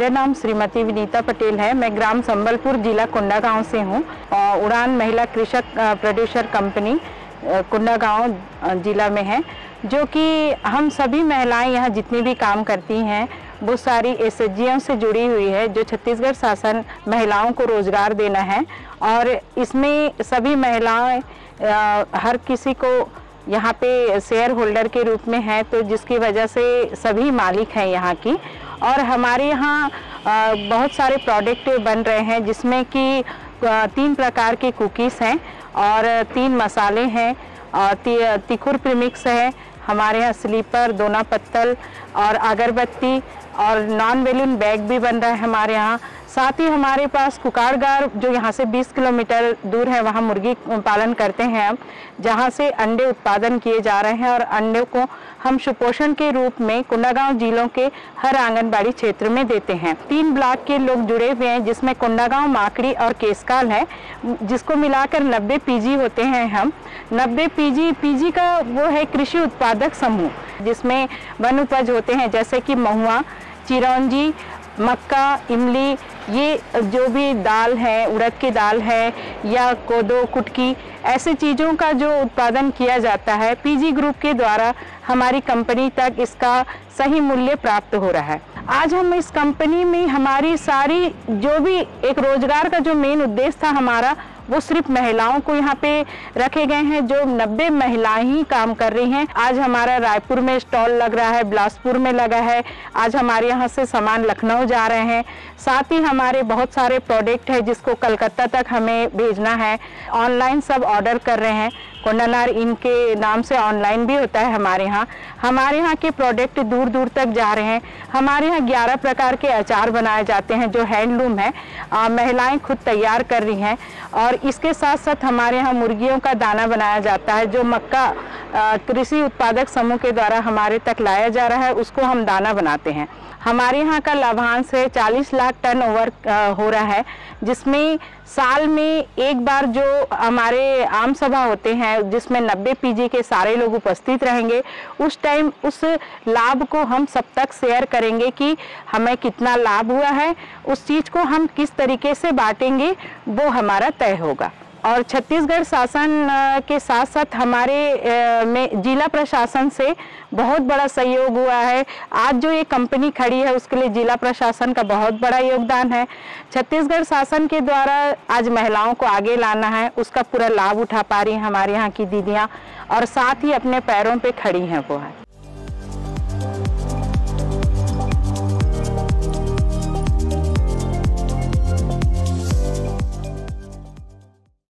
मेरा नाम श्रीमती विनीता पटेल है। मैं ग्राम संबलपुर, जिला कोंडागांव से हूँ। उड़ान महिला कृषक प्रोड्यूसर कंपनी कोंडागांव जिला में है, जो कि हम सभी महिलाएं यहाँ जितनी भी काम करती हैं वो सारी एसएचजियों से जुड़ी हुई है, जो छत्तीसगढ़ शासन महिलाओं को रोजगार देना है। और इसमें सभी महिलाएं हर किसी को यहाँ पे शेयर होल्डर के रूप में है, तो जिसकी वजह से सभी मालिक हैं यहाँ की। और हमारे यहाँ बहुत सारे प्रोडक्ट बन रहे हैं, जिसमें कि 3 प्रकार के कुकीज़ हैं और 3 मसाले हैं और तिखुर प्रीमिक्स है हमारे यहाँ, स्लीपर, दोना पत्तल और अगरबत्ती और नॉन बैलून बैग भी बन रहा है हमारे यहाँ। साथ ही हमारे पास कुकाड़गार, जो यहाँ से 20 किलोमीटर दूर है, वहाँ मुर्गी पालन करते हैं हम, जहाँ से अंडे उत्पादन किए जा रहे हैं और अंडों को हम सुपोषण के रूप में कोंडागांव जिलों के हर आंगनबाड़ी क्षेत्र में देते हैं। 3 ब्लॉक के लोग जुड़े हुए हैं, जिसमें कोंडागांव, माकड़ी और केसकाल है, जिसको मिलाकर 90 पीजी होते हैं हम। 90 पीजी का वो है कृषि उत्पादक समूह, जिसमें वन उपज होते हैं जैसे कि महुआ, चिरौंजी, मक्का, इमली, ये जो भी दाल है, उड़द की दाल है या कोदो, कुटकी, ऐसे चीज़ों का जो उत्पादन किया जाता है, पीजी ग्रुप के द्वारा हमारी कंपनी तक इसका सही मूल्य प्राप्त हो रहा है। आज हम इस कंपनी में हमारी सारी जो भी एक रोजगार का जो मेन उद्देश्य था हमारा, वो सिर्फ महिलाओं को यहाँ पे रखे गए हैं, जो 90 महिलाएं ही काम कर रही हैं। आज हमारा रायपुर में स्टॉल लग रहा है, बिलासपुर में लगा है, आज हमारे यहाँ से सामान लखनऊ जा रहे हैं। साथ ही हमारे बहुत सारे प्रोडक्ट है जिसको कलकत्ता तक हमें भेजना है, ऑनलाइन सब ऑर्डर कर रहे हैं। कोंडानार इनके नाम से ऑनलाइन भी होता है हमारे यहाँ। हमारे यहाँ के प्रोडक्ट दूर दूर तक जा रहे हैं। हमारे यहाँ 11 प्रकार के अचार बनाए जाते हैं, जो हैंडलूम है, महिलाएं खुद तैयार कर रही हैं। और इसके साथ साथ हमारे यहाँ मुर्गियों का दाना बनाया जाता है, जो मक्का कृषि उत्पादक समूह के द्वारा हमारे तक लाया जा रहा है, उसको हम दाना बनाते हैं। हमारे यहाँ का लाभांश है 40 लाख टर्न ओवर हो रहा है, जिसमें साल में एक बार जो हमारे आम सभा होते हैं, जिसमें 90 पीजी के सारे लोग उपस्थित रहेंगे, उस टाइम उस लाभ को हम सब तक शेयर करेंगे कि हमें कितना लाभ हुआ है, उस चीज़ को हम किस तरीके से बांटेंगे वो हमारा तय होगा। और छत्तीसगढ़ शासन के साथ साथ हमारे में जिला प्रशासन से बहुत बड़ा सहयोग हुआ है। आज जो ये कंपनी खड़ी है उसके लिए जिला प्रशासन का बहुत बड़ा योगदान है। छत्तीसगढ़ शासन के द्वारा आज महिलाओं को आगे लाना है, उसका पूरा लाभ उठा पा रही हैं हमारे यहाँ की दीदियाँ, और साथ ही अपने पैरों पे खड़ी हैं वो है।